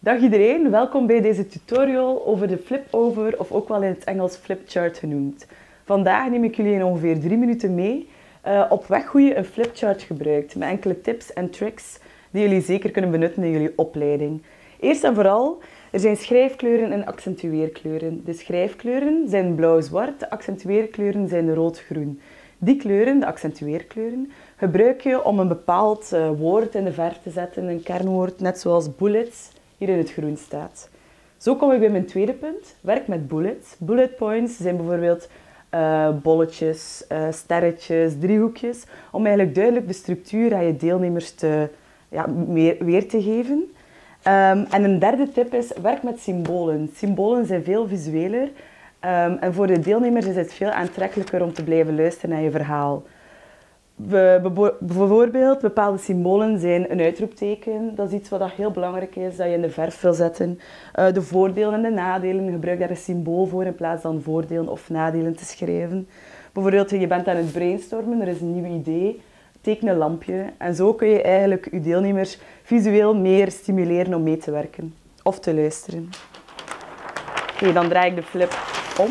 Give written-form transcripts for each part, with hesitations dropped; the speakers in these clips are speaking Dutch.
Dag iedereen, welkom bij deze tutorial over de flip-over of ook wel in het Engels flipchart genoemd. Vandaag neem ik jullie in ongeveer 3 minuten mee op weg hoe je een flipchart gebruikt met enkele tips en tricks die jullie zeker kunnen benutten in jullie opleiding. Eerst en vooral, er zijn schrijfkleuren en accentueerkleuren. De schrijfkleuren zijn blauw-zwart, de accentueerkleuren zijn rood-groen. Die kleuren, de accentueerkleuren, gebruik je om een bepaald woord in de verf te zetten, een kernwoord, net zoals bullets hier in het groen staat. Zo kom ik bij mijn tweede punt. Werk met bullets. Bullet points zijn bijvoorbeeld bolletjes, sterretjes, driehoekjes, om eigenlijk duidelijk de structuur aan je deelnemers weer te geven. En een derde tip is, werk met symbolen. Symbolen zijn veel visueler en voor de deelnemers is het veel aantrekkelijker om te blijven luisteren naar je verhaal. Bijvoorbeeld, bepaalde symbolen zijn een uitroepteken. Dat is iets wat heel belangrijk is, dat je in de verf wil zetten. De voordelen en de nadelen, gebruik daar een symbool voor in plaats van voordelen of nadelen te schrijven. Bijvoorbeeld, je bent aan het brainstormen, er is een nieuw idee. Teken een lampje en zo kun je eigenlijk je deelnemers visueel meer stimuleren om mee te werken of te luisteren. Oké, dan draai ik de flip om.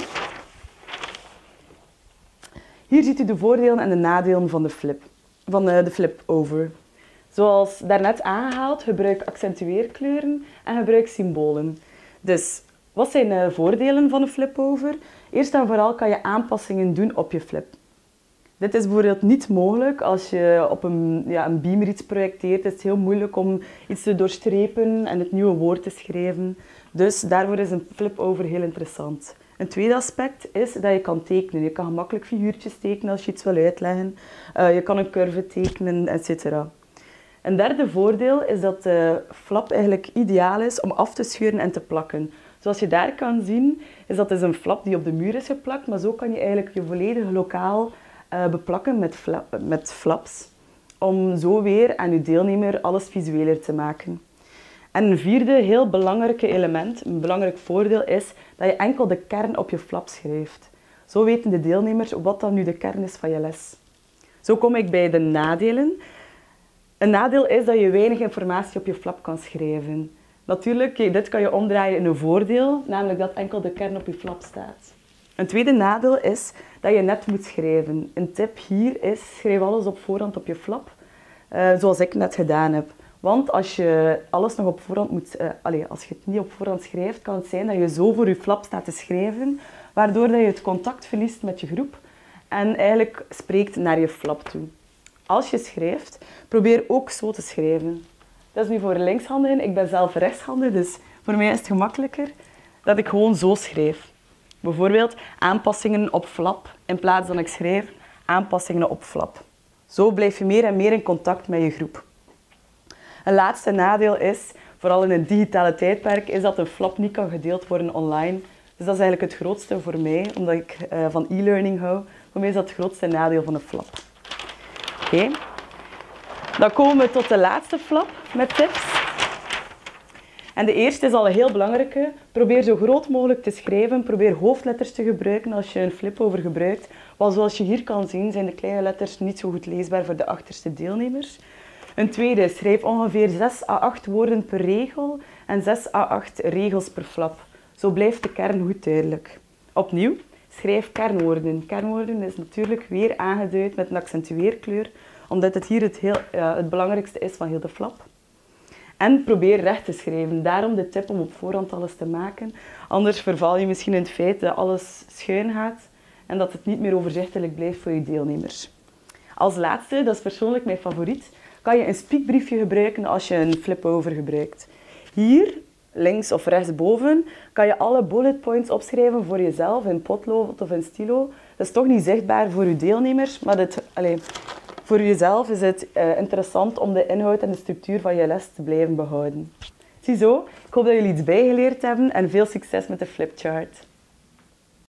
Hier ziet u de voordelen en de nadelen van de flip-over. Zoals daarnet aangehaald, gebruik accentueerkleuren en gebruik symbolen. Dus, wat zijn de voordelen van een flip-over? Eerst en vooral kan je aanpassingen doen op je flip. Dit is bijvoorbeeld niet mogelijk als je op een beamer iets projecteert. Het is heel moeilijk om iets te doorstrepen en het nieuwe woord te schrijven. Dus daarvoor is een flip-over heel interessant. Een tweede aspect is dat je kan tekenen. Je kan gemakkelijk figuurtjes tekenen als je iets wil uitleggen. Je kan een curve tekenen, etc. Een derde voordeel is dat de flap eigenlijk ideaal is om af te scheuren en te plakken. Zoals je daar kan zien, is dat een flap die op de muur is geplakt, maar zo kan je eigenlijk je volledige lokaal beplakken met flaps, om zo weer aan je deelnemer alles visueler te maken. En een vierde heel belangrijk element, een belangrijk voordeel is dat je enkel de kern op je flap schrijft. Zo weten de deelnemers wat dan nu de kern is van je les. Zo kom ik bij de nadelen. Een nadeel is dat je weinig informatie op je flap kan schrijven. Natuurlijk, dit kan je omdraaien in een voordeel, namelijk dat enkel de kern op je flap staat. Een tweede nadeel is dat je net moet schrijven. Een tip hier is, schrijf alles op voorhand op je flap, zoals ik net gedaan heb. Want als je alles nog op voorhand als je het niet op voorhand schrijft, kan het zijn dat je zo voor je flap staat te schrijven, waardoor dat je het contact verliest met je groep en eigenlijk spreekt naar je flap toe. Als je schrijft, probeer ook zo te schrijven. Dat is nu voor linkshandigen. Ik ben zelf rechtshandig, dus voor mij is het gemakkelijker dat ik gewoon zo schrijf. Bijvoorbeeld aanpassingen op flap, in plaats van ik schrijf aanpassingen op flap. Zo blijf je meer en meer in contact met je groep. Een laatste nadeel is, vooral in het digitale tijdperk, is dat een flap niet kan gedeeld worden online. Dus dat is eigenlijk het grootste voor mij, omdat ik van e-learning hou. Voor mij is dat het grootste nadeel van een flap. Oké. Dan komen we tot de laatste flap met tips. En de eerste is al een heel belangrijke. Probeer zo groot mogelijk te schrijven. Probeer hoofdletters te gebruiken als je een flip-over gebruikt. Want zoals je hier kan zien, zijn de kleine letters niet zo goed leesbaar voor de achterste deelnemers. Een tweede, schrijf ongeveer 6 à 8 woorden per regel en 6 à 8 regels per flap. Zo blijft de kern goed duidelijk. Opnieuw, schrijf kernwoorden. Kernwoorden is natuurlijk weer aangeduid met een accentueerkleur, omdat het hier het belangrijkste is van heel de flap. En probeer recht te schrijven. Daarom de tip om op voorhand alles te maken. Anders verval je misschien in het feit dat alles schuin gaat en dat het niet meer overzichtelijk blijft voor je deelnemers. Als laatste, dat is persoonlijk mijn favoriet, kan je een spiekbriefje gebruiken als je een flip-over gebruikt. Hier, links of rechtsboven, kan je alle bullet points opschrijven voor jezelf in potlood of in stilo. Dat is toch niet zichtbaar voor je deelnemers, maar voor jezelf is het interessant om de inhoud en de structuur van je les te blijven behouden. Ziezo, ik hoop dat jullie iets bijgeleerd hebben en veel succes met de flipchart.